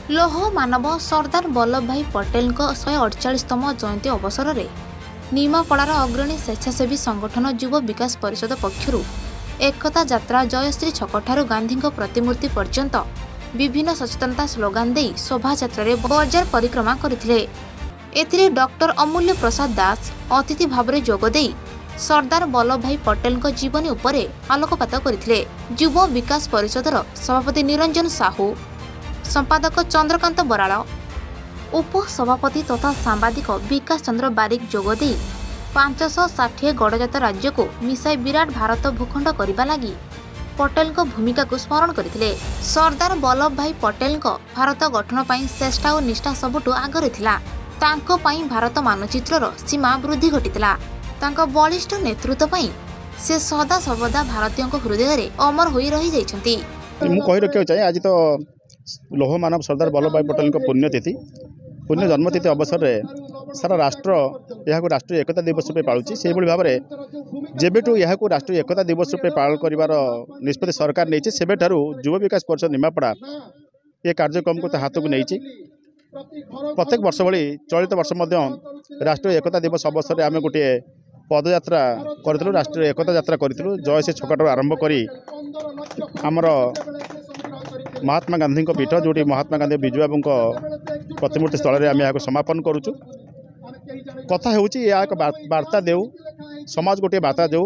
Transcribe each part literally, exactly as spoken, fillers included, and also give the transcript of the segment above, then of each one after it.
लौह मानव सरदार वल्लभ भाई पटेल शहे अड़चाशतम जयंती अवसर में निमापड़ार अग्रणी स्वेच्छासेवी संगठन युव विकास परिषद पक्षर एकता यात्रा जयश्री छकठारू गांधी प्रतिमूर्ति पर्यंत विभिन्न सचेतनता स्लोगान दे शोभा यात्रा बजार परिक्रमा करथिले। डॉक्टर अमूल्य प्रसाद दास अतिथि भाव में जोगदे सरदार वल्लभ भाई पटेल जीवनी उपरे आलोकपात करथिले। युव विकास परिषदर सभापति निरंजन साहू, संपादक चंद्रकांत बराड़, उपसभापति तथा सांबादिक विकास चंद्र बारिक जोगदे पांचश षाठी गड़जात राज्य को मिसाई विराट भारत भूखंड करने लगी पटेल भूमिका को स्मरण करथिले। सरदार वल्लभ भाई पटेल भारत गठन पर चेष्टा और निष्ठा सबुठु आगरे थिला। तांको पई भारत मानचित्रर सीमा वृद्धि घटितिला। तांको बलिष्ठ नेतृत्व पई से सदा सर्वदा भारतीयों हृदय में अमर होई रही जाइछंती। मु कहि रखियो चाहे आज तो लौह मानव सरदार वल्लभ भाई पटेल पुण्यतिथि पुण्य जन्मतिथि अवसर में सारा राष्ट्र यह राष्ट्रीय एकता दिवस रूप पालुची। से भाव में जेबेठू यह राष्ट्रीय एकता दिवस रूप पालन कर निष्पत्ति सरकार नहीं से युव विकास परिषद निमापड़ा ये कार्यक्रम को हाथ को नहीं प्रत्येक वर्ष भली चलित वर्ष राष्ट्रीय एकता दिवस अवसर में आम गोटे पदयात्रा करूँ राष्ट्रीय एकता यात्रा करूँ जयश्री छकठारू आरंभ करी आमर महात्मा गांधी पीठ जोटी महात्मा गांधी विजु बाबू प्रतिमूर्ति स्थल में आम यहाँ समापन करुचु। कथा हूँ एक वार्ता देऊ समाज गोटे वार्ता देऊ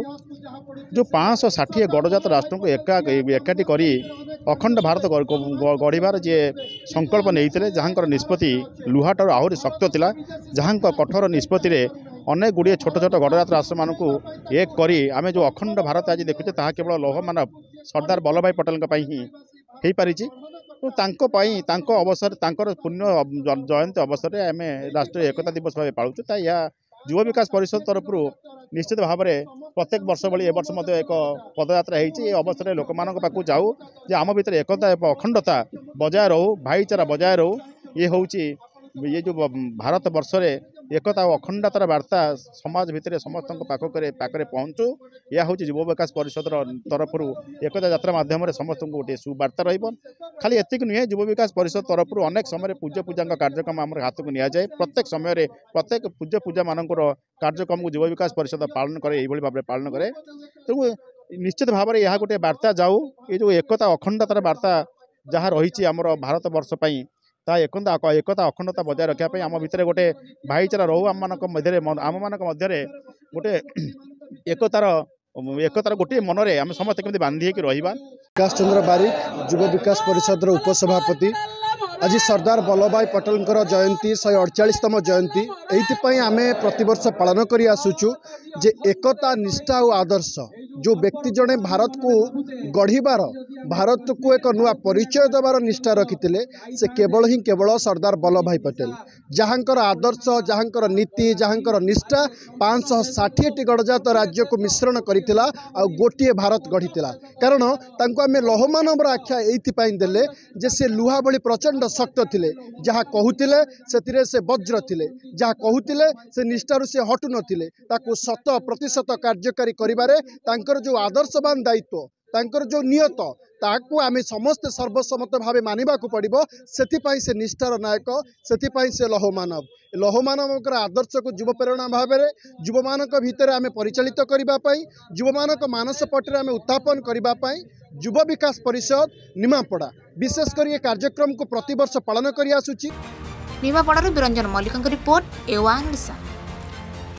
जो पाँच सौ षाठी गड़जात राष्ट्र को एका एकाठी करी अखंड भारत गढ़ार जी संकल्प नहीं जहाँ निष्पत्ति लुहाटार आहरी शक्त थिला जहाँ कठोर निष्पत्ति अनेक गुड़िए छोट छोट गड़जात राष्ट्र मान एक करी आमे जो अखंड भारत आज देखुचे ताहा केवल लौह मानव सरदार वल्लभ भाई पटेल ही हो पारी। तो तांको पाई तांको अवसर तांकर पुण्य जयंती अवसर में आम राष्ट्रीय एकता दिवस भाव पालुचु। ता या युव विकास परिषद तरफ निश्चित भाव में प्रत्येक वर्ष भली वर्ष एक पदयात्रा होती अवसर में लोक मान पाक जाऊ जे आम भीतर एकता अखंडता बजाय रहू भाईचारा बजाय रहू ये हूँ ये जो भारत वर्ष में एकता और अखंडतार वार्ता समाज भितर समस्त पाखरे पाखरे पहुँचू यह हूँ युव विकास परिषद तरफ एकता यात्रा मध्यम समस्त गोटे सुवार्ता रही। खाली एतिक नुहे युव विकास परिषद तरफ अनेक समय पूज्य पूजा कार्यक्रम आम हाथ को नि जाए प्रत्येक समय प्रत्येक पूज्य पूजा मान कार्यक्रम को युव विकास परिषद पालन करे भाव में पालन करे। तो निश्चित भाव में यह गोटे वार्ता जाऊ ये जो एकता अखंडतार वार्ता जहाँ रही आमर भारत वर्ष पर ता एकता एकता अखंडता बजाय रखापी आम भितर गोटे भाईचारा रहू आम मान आम मान गोटे एकतार एकतार गोटे मनरे आम समस्त केमती बांधी होकर रहिबा। विकास चंद्र बारिक युव विकास परिषद उपसभापति आज सरदार वल्लभ भाई पटेल जयंती शहे अड़चाशतम जयंती ये आम प्रतिवर्ष पालन कर आसुचु जे एकता निष्ठा और आदर्श जो व्यक्ति जड़े भारत को गढ़िबार भारत को एक नुआ परिचय देवार निष्ठा रखिते से केवल ही केवल सरदार वल्लभ भाई पटेल जहाँकर आदर्श जहाँकर नीति जहाँकर निष्ठा पाँच सौ षाठी टी गड़जात राज्य को मिश्रण करथिला आ गोटे भारत गढ़ी कारण आम लौह मानवर आख्या ये देले जे से लुहा भली प्रचंड शक्त थिले जहाँ कहूतिले से से वज्र थिले जहाँ कहूतिले से निष्ठारू से हटु नथिले ताकू शत प्रतिशत कार्यकारी करिबारे तांकर जो आदर्शवान दायित्व तांकर जो नियत ताकू आमे समस्त सर्वसम्मत भावे मानिबा को पड़िबो। सेथिपाई से निष्ठार नायक सेथिपाई से लौह मानव लौह मानव आदर्श को युव प्रेरणा भाव में युव मान भितर आमे परिचालित करने युव मान मानस पटरे आमे उत्थापन करने युव विकास परिषद निमापड़ा विशेषकर ये कार्यक्रम को प्रतिवर्ष पालन कर आसुची। निमापड़ारू Niranjan Mallick report A one Odisha.